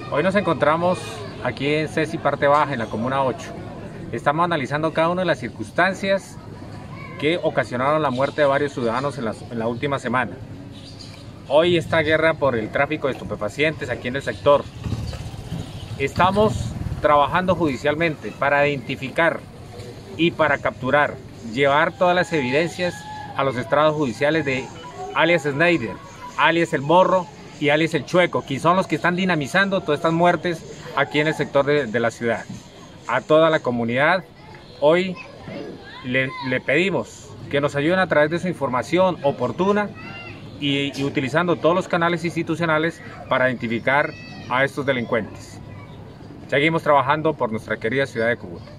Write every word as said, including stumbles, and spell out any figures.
Hoy nos encontramos aquí en Ceci Parte Baja, en la Comuna ocho. Estamos analizando cada una de las circunstancias que ocasionaron la muerte de varios ciudadanos en la, en la última semana. Hoy esta guerra por el tráfico de estupefacientes aquí en el sector. Estamos trabajando judicialmente para identificar y para capturar, llevar todas las evidencias a los estrados judiciales de alias Snyder, alias El Morro y alias El Chueco, que son los que están dinamizando todas estas muertes aquí en el sector de, de la ciudad. A toda la comunidad, hoy le, le pedimos que nos ayuden a través de su información oportuna y, y utilizando todos los canales institucionales para identificar a estos delincuentes. Seguimos trabajando por nuestra querida ciudad de Cúcuta.